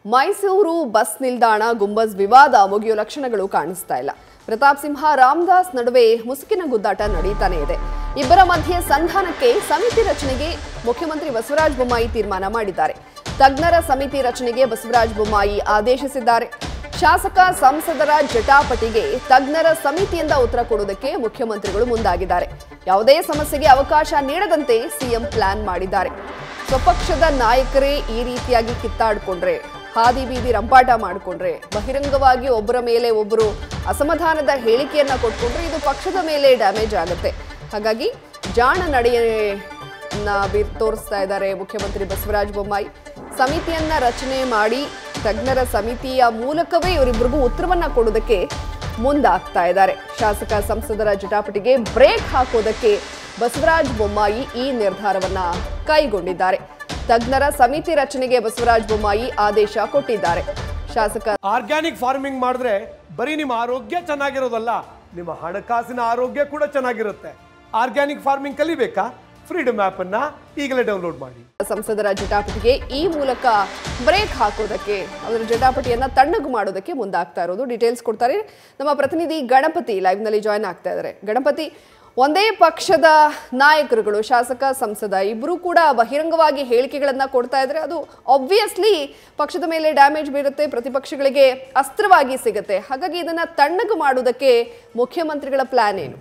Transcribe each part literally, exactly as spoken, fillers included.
Mysuru bus ನಿಲ್ದಾಣ ಗುಂಬಜ್ ವಿವಾದ ಮುಗಿಯುವ ಲಕ್ಷಣಗಳು ಕಾಣಿಸ್ತಾ ಇಲ್ಲ. ಪ್ರತಾಪ್ ಸಿಂಹ ರಾಮದಾಸ್ ನಡುವೆ ಮುಸುಕಿನ ಗುದ್ದಾಟ ನಡೀತಾನೆ ಇದೆ. ಇಬ್ಬರ ಮಧ್ಯೆ ಸಂಧಾನಕ್ಕೆ ಸಮಿತಿ ರಚನೆಗೆ ಮುಖ್ಯಮಂತ್ರಿ ಬಸವರಾಜ ಬೊಮ್ಮಾಯಿ ತೀರ್ಮಾನ ಮಾಡಿದ್ದಾರೆ. ತಜ್ಞರ ಸಮಿತಿ ರಚನೆಗೆ ಬಸವರಾಜ ಬೊಮ್ಮಾಯಿ ಆದೇಶಿಸಿದ್ದಾರೆ. ಶಾಸಕ ಸಂಸದರ ಜಟಾಪಟಿಗೆ ತಜ್ಞರ ಸಮಿತಿಯಿಂದ ಉತ್ತರ ಕೊಡುವುದಕ್ಕೆ ಮುಖ್ಯಮಂತ್ರಿಗಳು ಮುಂದಾಗಿದ್ದಾರೆ. ಯಾವುದೇ ಸಮಸ್ಯೆಗೆ ಅವಕಾಶ ನೀಡದಂತೆ ಸಿಎಂ ಪ್ಲಾನ್ ಮಾಡಿದ್ದಾರೆ. ಸ್ವಪಕ್ಷದ ನಾಯಕರೇ ಈ ರೀತಿಯಾಗಿ ಕಿತ್ತಾಡಿಕೊಂಡ್ರೆ, ಹಾದಿ ಬೀದಿ ರಂಪಾಟ ಮಾಡಿಕೊಂಡ್ರೆ, ಬಹಿರಂಗವಾಗಿ ಒಬ್ಬರ ಮೇಲೆ ಒಬ್ಬರು ಅಸಮಾಧಾನದ ಹೇಳಿಕೆಯನ್ನ ಕೊಟ್ಕೊಂಡ್ರೆ ಇದು ಪಕ್ಷದ ಮೇಲೆ ಡ್ಯಾಮೇಜ್ ಆಗುತ್ತೆ. ಹಾಗಾಗಿ ಜಾಣ ನಡೆಯನ್ನ ತೋರಿಸ್ತಾ ಇದ್ದಾರೆ ಮುಖ್ಯಮಂತ್ರಿ ಬಸವರಾಜ ಬೊಮ್ಮಾಯಿ. ಸಮಿತಿಯನ್ನ ರಚನೆ ಮಾಡಿ ತಜ್ಞರ ಸಮಿತಿಯ ಮೂಲಕವೇ ಇವರಿಬ್ಬರಿಗೂ ಉತ್ತರವನ್ನ ಕೊಡೋದಕ್ಕೆ ಮುಂದಾಗ್ತಾ ಇದ್ದಾರೆ. ಶಾಸಕ ಸಂಸದರ ಜಟಾಪಟಿಗೆ ಬ್ರೇಕ್ ಹಾಕೋದಕ್ಕೆ ಬಸವರಾಜ ಬೊಮ್ಮಾಯಿ ಈ ನಿರ್ಧಾರವನ್ನ ಕೈಗೊಂಡಿದ್ದಾರೆ. ತಜ್ಞರ ಸಮಿತಿ ರಚನೆಗೆ ಬಸವರಾಜ ಬೊಮ್ಮಾಯಿ ಆದೇಶ ಕೊಟ್ಟಿದ್ದಾರೆ. ಶಾಸಕ ಆರ್ಗ್ಯಾನಿಕ್ ಫಾರ್ಮಿಂಗ್ ಮಾಡಿದ್ರೆ ಬರೀ ನಿಮ್ಮ ಆರೋಗ್ಯ ಚೆನ್ನಾಗಿರೋದಲ್ಲ, ನಿಮ್ಮ ಹಣಕಾಸಿನ ಆರೋಗ್ಯ ಕೂಡ ಚೆನ್ನಾಗಿರುತ್ತೆ. ಆರ್ಗ್ಯಾನಿಕ್ ಫಾರ್ಮಿಂಗ್ ಕಲಿಬೇಕಾ? ಫ್ರೀಡಮ್ ಆಪ್ ಅನ್ನ ಈಗಲೇ ಡೌನ್ಲೋಡ್ ಮಾಡಿ. ಸಂಸದರ ಜಟಾಪಟಿಗೆ ಈ ಮೂಲಕ ಬ್ರೇಕ್ ಹಾಕೋದಕ್ಕೆ, ಅದರ ಜಟಾಪಟಿಯನ್ನ ತಣ್ಣಗು ಮಾಡೋದಕ್ಕೆ ಮುಂದಾಗ್ತಾ ಇರೋದು. ಡೀಟೇಲ್ಸ್ ಕೊಡ್ತಾರೆ ನಮ್ಮ ಪ್ರತಿನಿಧಿ ಗಣಪತಿ, ಲೈವ್ ನಲ್ಲಿ ಜಾಯ್ನ್ ಆಗ್ತಾ ಇದ್ದಾರೆ. ಗಣಪತಿ, ಒಂದೇ ಪಕ್ಷದ ನಾಯಕರುಗಳು, ಶಾಸಕ ಸಂಸದ ಇಬ್ಬರು ಕೂಡ ಬಹಿರಂಗವಾಗಿ ಹೇಳಿಕೆಗಳನ್ನ ಕೊಡ್ತಾ ಇದ್ರೆ ಅದು ಆಬ್ವಿಯಸ್ಲಿ ಪಕ್ಷದ ಮೇಲೆ ಡ್ಯಾಮೇಜ್ ಬೀರುತ್ತೆ, ಪ್ರತಿಪಕ್ಷಗಳಿಗೆ ಅಸ್ತ್ರವಾಗಿ ಸಿಗುತ್ತೆ. ಹಾಗಾಗಿ ಇದನ್ನ ತಣ್ಣಗು ಮಾಡುವುದಕ್ಕೆ ಮುಖ್ಯಮಂತ್ರಿಗಳ ಪ್ಲಾನ್ ಏನು?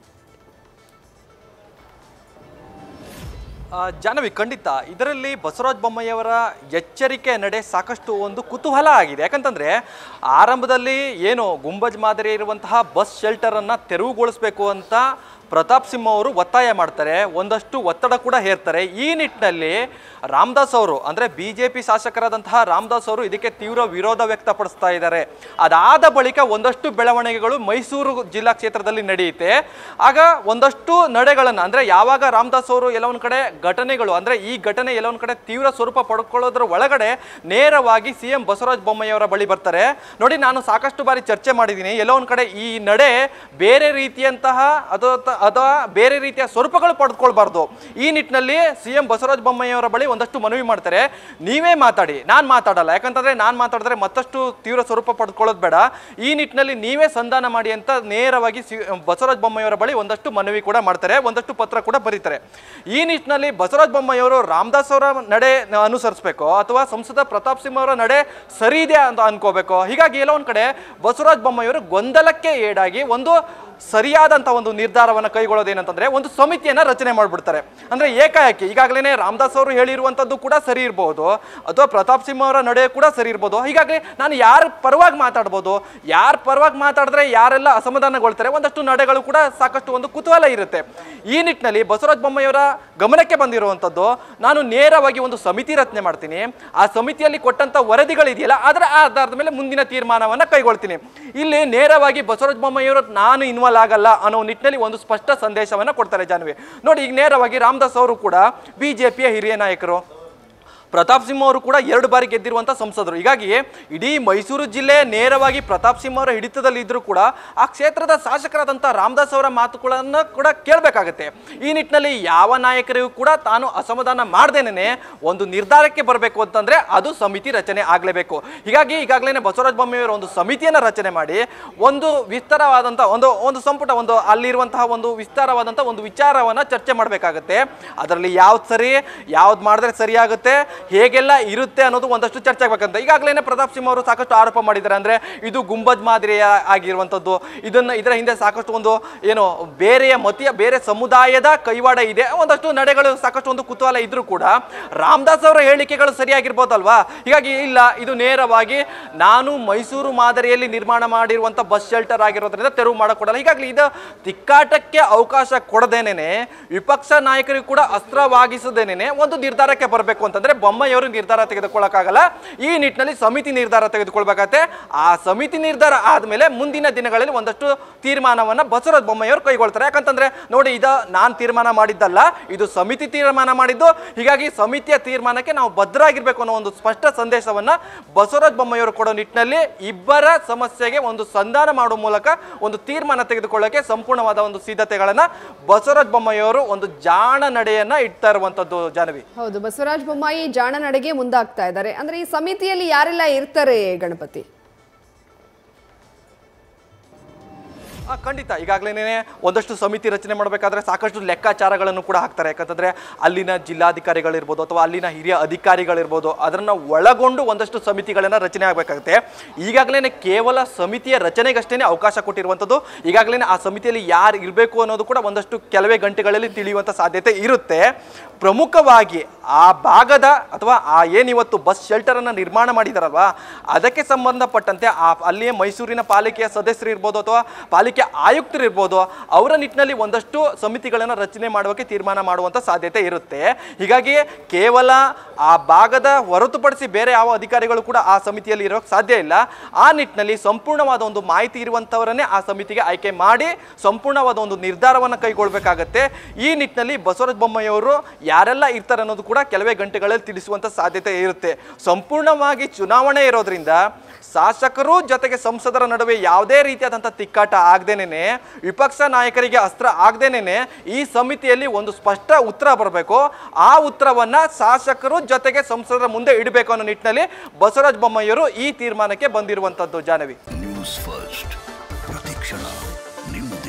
ಜಾಹ್ನವಿ, ಖಂಡಿತ ಇದರಲ್ಲಿ ಬಸವರಾಜ ಬೊಮ್ಮಾಯಿಯವರ ಎಚ್ಚರಿಕೆ ನಡೆ ಸಾಕಷ್ಟು ಒಂದು ಕುತೂಹಲ ಆಗಿದೆ. ಯಾಕಂತಂದರೆ ಆರಂಭದಲ್ಲಿ ಏನು ಗುಂಬಜ್ ಮಾದರಿ ಇರುವಂತಹ ಬಸ್ ಶೆಲ್ಟರನ್ನು ತೆರವುಗೊಳಿಸಬೇಕು ಅಂತ ಪ್ರತಾಪ್ ಸಿಂಹ ಅವರು ಒತ್ತಾಯ ಮಾಡ್ತಾರೆ, ಒಂದಷ್ಟು ಒತ್ತಡ ಕೂಡ ಹೇರ್ತಾರೆ. ಈ ನಿಟ್ಟಿನಲ್ಲಿ ರಾಮದಾಸ್ ಅವರು ಅಂದರೆ ಬಿ ಜೆ ಪಿ ಶಾಸಕರಾದಂತಹ ರಾಮದಾಸ್ ಅವರು ಇದಕ್ಕೆ ತೀವ್ರ ವಿರೋಧ ವ್ಯಕ್ತಪಡಿಸ್ತಾ ಇದ್ದಾರೆ. ಅದಾದ ಬಳಿಕ ಒಂದಷ್ಟು ಬೆಳವಣಿಗೆಗಳು ಮೈಸೂರು ಜಿಲ್ಲಾ ಕ್ಷೇತ್ರದಲ್ಲಿ ನಡೆಯುತ್ತೆ. ಆಗ ಒಂದಷ್ಟು ನಡೆಗಳನ್ನು ಅಂದರೆ ಯಾವಾಗ ರಾಮದಾಸ್ ಅವರು ಎಲ್ಲೊಂದು ಕಡೆ ಘಟನೆಗಳು ಅಂದರೆ ಈ ಘಟನೆ ಎಲ್ಲೊಂದು ಕಡೆ ತೀವ್ರ ಸ್ವರೂಪ ಪಡ್ಕೊಳ್ಳೋದ್ರ ಒಳಗಡೆ ನೇರವಾಗಿ ಸಿ ಎಂ ಬಸವರಾಜ ಬೊಮ್ಮಾಯಿಯವರ ಬಳಿ ಬರ್ತಾರೆ. ನೋಡಿ, ನಾನು ಸಾಕಷ್ಟು ಬಾರಿ ಚರ್ಚೆ ಮಾಡಿದ್ದೀನಿ, ಎಲ್ಲೋ ಒಂದು ಕಡೆ ಈ ನಡೆ ಬೇರೆ ರೀತಿಯಂತಹ ಅದು ಅಥವಾ ಬೇರೆ ರೀತಿಯ ಸ್ವರೂಪಗಳು ಪಡೆದುಕೊಳ್ಬಾರ್ದು. ಈ ನಿಟ್ಟಿನಲ್ಲಿ ಸಿ ಎಂ ಬಸವರಾಜ ಬೊಮ್ಮಾಯಿಯವರ ಬಳಿ ಒಂದಷ್ಟು ಮನವಿ ಮಾಡ್ತಾರೆ, ನೀವೇ ಮಾತಾಡಿ, ನಾನು ಮಾತಾಡಲ್ಲ. ಯಾಕಂತಂದ್ರೆ ನಾನು ಮಾತಾಡಿದ್ರೆ ಮತ್ತಷ್ಟು ತೀವ್ರ ಸ್ವರೂಪ ಪಡೆದುಕೊಳ್ಳೋದು ಬೇಡ, ಈ ನಿಟ್ಟಿನಲ್ಲಿ ನೀವೇ ಸಂಧಾನ ಮಾಡಿ ಅಂತ ನೇರವಾಗಿ ಸಿ ಬಸವರಾಜ ಬೊಮ್ಮಾಯಿಯವರ ಬಳಿ ಒಂದಷ್ಟು ಮನವಿ ಕೂಡ ಮಾಡ್ತಾರೆ, ಒಂದಷ್ಟು ಪತ್ರ ಕೂಡ ಬರೀತಾರೆ. ಈ ನಿಟ್ಟಿನಲ್ಲಿ ಬಸವರಾಜ ಬೊಮ್ಮಾಯಿಯವರು ರಾಮದಾಸ್ ಅವರ ನಡೆ ಅನುಸರಿಸಬೇಕು ಅಥವಾ ಸಂಸದ ಪ್ರತಾಪ್ ಸಿಂಹ ಅವರ ನಡೆ ಸರಿ ಇದೆ ಅಂತ ಅನ್ಕೋಬೇಕು. ಹೀಗಾಗಿ ಎಲ್ಲ ಒಂದ್ ಕಡೆ ಬಸವರಾಜ ಬೊಮ್ಮಾಯಿಯವರು ಗೊಂದಲಕ್ಕೆ ಈಡಾಗಿ ಒಂದು ಸರಿಯಾದಂಥ ಒಂದು ನಿರ್ಧಾರವನ್ನು ಕೈಗೊಳ್ಳೋದೇನಂತಂದ್ರೆ ಒಂದು ಸಮಿತಿಯನ್ನು ರಚನೆ ಮಾಡಿಬಿಡ್ತಾರೆ. ಅಂದರೆ ಏಕಾಏಕಿ ಈಗಾಗಲೇ ರಾಮದಾಸ್ ಅವರು ಹೇಳಿರುವಂಥದ್ದು ಕೂಡ ಸರಿ ಇರ್ಬೋದು ಅಥವಾ ಪ್ರತಾಪ್ ಸಿಂಹ ಅವರ ನಡೆ ಕೂಡ ಸರಿ ಇರ್ಬೋದು. ಹೀಗಾಗಿ ನಾನು ಯಾರ ಪರವಾಗಿ ಮಾತಾಡ್ಬೋದು, ಯಾರ ಪರವಾಗಿ ಮಾತಾಡಿದ್ರೆ ಯಾರೆಲ್ಲ ಅಸಮಾಧಾನಗೊಳ್ತಾರೆ, ಒಂದಷ್ಟು ನಡೆಗಳು ಕೂಡ ಸಾಕಷ್ಟು ಒಂದು ಕುತೂಹಲ ಇರುತ್ತೆ. ಈ ನಿಟ್ಟಿನಲ್ಲಿ ಬಸವರಾಜ ಬೊಮ್ಮಾಯಿಯವರ ಗಮನಕ್ಕೆ ಬಂದಿರುವಂಥದ್ದು, ನಾನು ನೇರವಾಗಿ ಒಂದು ಸಮಿತಿ ರಚನೆ ಮಾಡ್ತೀನಿ, ಆ ಸಮಿತಿಯಲ್ಲಿ ಕೊಟ್ಟಂಥ ವರದಿಗಳಿದೆಯಲ್ಲ ಅದರ ಆಧಾರದ ಮೇಲೆ ಮುಂದಿನ ತೀರ್ಮಾನವನ್ನು ಕೈಗೊಳ್ತೀನಿ. ಇಲ್ಲಿ ನೇರವಾಗಿ ಬಸವರಾಜ ಬೊಮ್ಮಾಯಿಯವರು ನಾನು ಇನ್ವಾಲ್ವ್ ಆಗಲ್ಲ ಅನ್ನೋ ನಿಟ್ಟಿನಲ್ಲಿ ಒಂದು ಸ್ಪಷ್ಟ ಸಂದೇಶವನ್ನು ಕೊಡ್ತಾರೆ. ಜಾಹ್ನವಿ ನೋಡಿ, ಈಗ ನೇರವಾಗಿ ರಾಮದಾಸ್ ಅವರು ಕೂಡ ಬಿಜೆಪಿಯ ಹಿರಿಯ ನಾಯಕರು, ಪ್ರತಾಪ್ ಸಿಂಹ ಅವರು ಕೂಡ ಎರಡು ಬಾರಿ ಗೆದ್ದಿರುವಂಥ ಸಂಸದರು. ಹೀಗಾಗಿ ಇಡೀ ಮೈಸೂರು ಜಿಲ್ಲೆ ನೇರವಾಗಿ ಪ್ರತಾಪ್ ಸಿಂಹ ಅವರ ಹಿಡಿತದಲ್ಲಿ ಇದ್ರೂ ಕೂಡ ಆ ಕ್ಷೇತ್ರದ ಶಾಸಕರಾದಂಥ ರಾಮದಾಸ್ ಅವರ ಮಾತುಗಳನ್ನು ಕೂಡ ಕೇಳಬೇಕಾಗತ್ತೆ. ಈ ನಿಟ್ಟಿನಲ್ಲಿ ಯಾವ ನಾಯಕರಿಗೂ ಕೂಡ ತಾನು ಅಸಮಾಧಾನ ಮಾಡ್ದೇನೆ ಒಂದು ನಿರ್ಧಾರಕ್ಕೆ ಬರಬೇಕು ಅಂತಂದ್ರೆ ಅದು ಸಮಿತಿ ರಚನೆ ಆಗಲೇಬೇಕು. ಹೀಗಾಗಿ ಈಗಾಗಲೇ ಬಸವರಾಜ ಬೊಮ್ಮಾಯಿಯವರು ಒಂದು ಸಮಿತಿಯನ್ನು ರಚನೆ ಮಾಡಿ ಒಂದು ವಿಸ್ತಾರವಾದಂಥ ಒಂದು ಒಂದು ಸಂಪುಟ ಒಂದು ಅಲ್ಲಿರುವಂತಹ ಒಂದು ವಿಸ್ತಾರವಾದಂಥ ಒಂದು ವಿಚಾರವನ್ನು ಚರ್ಚೆ ಮಾಡಬೇಕಾಗತ್ತೆ. ಅದರಲ್ಲಿ ಯಾವ್ದು ಸರಿ, ಯಾವ್ದು ಮಾಡಿದ್ರೆ ಸರಿಯಾಗುತ್ತೆ, ಹೇಗೆಲ್ಲ ಇರುತ್ತೆ ಅನ್ನೋದು ಒಂದಷ್ಟು ಚರ್ಚೆ ಆಗ್ಬೇಕಂತ ಈಗಾಗಲೇ ಪ್ರತಾಪ್ ಸಿಂಹ ಅವರು ಸಾಕಷ್ಟು ಆರೋಪ ಮಾಡಿದ್ದಾರೆ. ಅಂದ್ರೆ ಇದು ಗುಂಬಜ್ ಮಾದರಿಯ ಆಗಿರುವಂಥದ್ದು, ಇದನ್ನ ಇದರ ಹಿಂದೆ ಸಾಕಷ್ಟು ಒಂದು ಏನು ಬೇರೆಯ ಮತೀಯ ಬೇರೆ ಸಮುದಾಯದ ಕೈವಾಡ ಇದೆ, ಒಂದಷ್ಟು ನಡೆಗಳು ಸಾಕಷ್ಟು ಒಂದು ಕುತೂಹಲ ಇದ್ರೂ ಕೂಡ ರಾಮದಾಸ್ ಅವರ ಹೇಳಿಕೆಗಳು ಸರಿಯಾಗಿರ್ಬೋದಲ್ವಾ. ಹೀಗಾಗಿ ಇಲ್ಲ, ಇದು ನೇರವಾಗಿ ನಾನು ಮೈಸೂರು ಮಾದರಿಯಲ್ಲಿ ನಿರ್ಮಾಣ ಮಾಡಿರುವಂಥ ಬಸ್ ಶೆಲ್ಟರ್ ಆಗಿರೋದ್ರಿಂದ ತೆರವು ಮಾಡಕೊಡಲ್ಲ. ಹೀಗಾಗಿ ಇದು ತಿಕ್ಕಾಟಕ್ಕೆ ಅವಕಾಶ ಕೊಡದೇನೆ ವಿಪಕ್ಷ ನಾಯಕರಿಗೂ ಕೂಡ ಅಸ್ತ್ರವಾಗಿಸದೇನೆ ಒಂದು ನಿರ್ಧಾರಕ್ಕೆ ಬರಬೇಕು ಅಂತಂದ್ರೆ ಬೊಮ್ಮಾಯಿಯವರು ನಿರ್ಧಾರ ತೆಗೆದುಕೊಳ್ಳಕ್ಕಾಗಲ್ಲ. ಈ ನಿಟ್ಟಿನಲ್ಲಿ ಸಮಿತಿ ನಿರ್ಧಾರ ತೆಗೆದುಕೊಳ್ಬೇಕಾಗತ್ತೆ. ಆ ಸಮಿತಿ ನಿರ್ಧಾರ ಆದ್ಮೇಲೆ ಮುಂದಿನ ದಿನಗಳಲ್ಲಿ ಒಂದಷ್ಟು ತೀರ್ಮಾನವನ್ನ ಬಸವರಾಜ ಬೊಮ್ಮಾಯಿಯವರು ಕೈಗೊಳ್ತಾರೆ. ಯಾಕಂತಂದ್ರೆ ನೋಡಿ, ಇದ ನಾನ್ ತೀರ್ಮಾನ ಮಾಡಿದ್ದಲ್ಲ, ಇದು ಸಮಿತಿ ತೀರ್ಮಾನ ಮಾಡಿದ್ದು. ಹೀಗಾಗಿ ಸಮಿತಿಯ ತೀರ್ಮಾನಕ್ಕೆ ನಾವು ಬದ್ಧರಾಗಿರ್ಬೇಕು ಅನ್ನೋ ಒಂದು ಸ್ಪಷ್ಟ ಸಂದೇಶವನ್ನ ಬಸವರಾಜ ಬೊಮ್ಮಾಯಿಯವರು ಕೊಡೋ ನಿಟ್ಟಿನಲ್ಲಿ ಇಬ್ಬರ ಸಮಸ್ಯೆಗೆ ಒಂದು ಸಂಧಾನ ಮಾಡುವ ಮೂಲಕ ಒಂದು ತೀರ್ಮಾನ ತೆಗೆದುಕೊಳ್ಳಕ್ಕೆ ಸಂಪೂರ್ಣವಾದ ಒಂದು ಸಿದ್ಧತೆಗಳನ್ನ ಬಸವರಾಜ ಬೊಮ್ಮಾಯಿಯವರು ಒಂದು ಜಾಣ ನಡೆಯನ್ನ ಇಡ್ತಾ ಇರುವಂತದ್ದು. ಜಾಹ್ನವಿ, ಹೌದು, ಬಸವರಾಜ ಬೊಮ್ಮಾಯಿ ಜಾಣ ನಡೆಗೆ ಮುಂದಾಗ್ತಾ ಇದ್ದಾರೆ. ಅಂದ್ರೆ ಈ ಸಮಿತಿಯಲ್ಲಿ ಯಾರೆಲ್ಲ ಇರ್ತಾರೆ ಗಣಪತಿ? ಖಂಡಿತ ಈಗಾಗಲೇ ಒಂದಷ್ಟು ಸಮಿತಿ ರಚನೆ ಮಾಡಬೇಕಾದ್ರೆ ಸಾಕಷ್ಟು ಲೆಕ್ಕಾಚಾರಗಳನ್ನು ಕೂಡ ಹಾಕ್ತಾರೆ. ಯಾಕಂತಂದ್ರೆ ಅಲ್ಲಿನ ಜಿಲ್ಲಾಧಿಕಾರಿಗಳಿರ್ಬೋದು ಅಥವಾ ಅಲ್ಲಿನ ಹಿರಿಯ ಅಧಿಕಾರಿಗಳಿರ್ಬೋದು ಅದನ್ನ ಒಳಗೊಂಡು ಒಂದಷ್ಟು ಸಮಿತಿಗಳನ್ನ ರಚನೆ ಆಗಬೇಕಾಗುತ್ತೆ. ಈಗಾಗಲೇ ಕೇವಲ ಸಮಿತಿಯ ರಚನೆಗಷ್ಟೇ ಅವಕಾಶ ಕೊಟ್ಟಿರುವಂಥದ್ದು. ಈಗಾಗಲೇ ಆ ಸಮಿತಿಯಲ್ಲಿ ಯಾರು ಇರಬೇಕು ಅನ್ನೋದು ಕೂಡ ಒಂದಷ್ಟು ಕೆಲವೇ ಗಂಟೆಗಳಲ್ಲಿ ತಿಳಿಯುವಂಥ ಸಾಧ್ಯತೆ ಇರುತ್ತೆ. ಪ್ರಮುಖವಾಗಿ ಆ ಭಾಗದ ಅಥವಾ ಆ ಏನಿವತ್ತು ಬಸ್ ಶೆಲ್ಟರ್ ಅನ್ನ ನಿರ್ಮಾಣ ಮಾಡಿದಾರಲ್ವಾ ಅದಕ್ಕೆ ಸಂಬಂಧಪಟ್ಟಂತೆ ಆ ಅಲ್ಲಿಯೇ ಮೈಸೂರಿನ ಪಾಲಿಕೆಯ ಸದಸ್ಯರು ಇರ್ಬೋದು ಅಥವಾ ಪಾಲಿಕೆ ಆಯುಕ್ತರು ಇರ್ಬೋದು ಅವರ ನಿಟ್ಟಿನಲ್ಲಿ ಒಂದಷ್ಟು ಸಮಿತಿಗಳನ್ನು ರಚನೆ ಮಾಡೋಕೆ ತೀರ್ಮಾನ ಮಾಡುವಂಥ ಸಾಧ್ಯತೆ ಇರುತ್ತೆ. ಹೀಗಾಗಿ ಕೇವಲ ಆ ಭಾಗದ ಹೊರತುಪಡಿಸಿ ಬೇರೆ ಯಾವ ಅಧಿಕಾರಿಗಳು ಕೂಡ ಆ ಸಮಿತಿಯಲ್ಲಿ ಇರೋಕ್ಕೆ ಸಾಧ್ಯ ಇಲ್ಲ. ಆ ನಿಟ್ಟಿನಲ್ಲಿ ಸಂಪೂರ್ಣವಾದ ಒಂದು ಮಾಹಿತಿ ಇರುವಂಥವರನ್ನೇ ಆ ಸಮಿತಿಗೆ ಆಯ್ಕೆ ಮಾಡಿ ಸಂಪೂರ್ಣವಾದ ಒಂದು ನಿರ್ಧಾರವನ್ನು ಕೈಗೊಳ್ಳಬೇಕಾಗತ್ತೆ. ಈ ನಿಟ್ಟಿನಲ್ಲಿ ಬಸವರಾಜ ಬೊಮ್ಮಾಯಿ ಅವರು ಯಾರೆಲ್ಲ ಇರ್ತಾರೆ ಅನ್ನೋದು ಕೂಡ ಕೆಲವೇ ಗಂಟೆಗಳಲ್ಲಿ ತಿಳಿಸುವಂಥ ಸಾಧ್ಯತೆ ಇರುತ್ತೆ. ಸಂಪೂರ್ಣವಾಗಿ ಚುನಾವಣೆ ಇರೋದ್ರಿಂದ ಶಾಸಕರು ಜೊತೆಗೆ ಸಂಸದರ ನಡುವೆ ಯಾವುದೇ ರೀತಿಯಾದಂಥ ತಿಕ್ಕಾಟ ಆಗದೇನೆ ವಿಪಕ್ಷ ನಾಯಕರಿಗೆ ಅಸ್ತ್ರ ಆಗದೇನೆ ಈ ಸಮಿತಿಯಲ್ಲಿ ಒಂದು ಸ್ಪಷ್ಟ ಉತ್ತರ ಬರಬೇಕು. ಆ ಉತ್ತರವನ್ನ ಶಾಸಕರು ಜೊತೆಗೆ ಸಂಸದರ ಮುಂದೆ ಇಡಬೇಕು ಅನ್ನೋ ನಿಟ್ಟಿನಲ್ಲಿ ಬಸವರಾಜ ಬೊಮ್ಮಾಯಿಯವರು ಈ ತೀರ್ಮಾನಕ್ಕೆ ಬಂದಿರುವಂತದ್ದು. ಜಾಹ್ನವಿ, ನ್ಯೂಸ್ ಫಸ್ಟ್ ಪ್ರತಿಕ್ಷಣ ನಿಮ್ಮ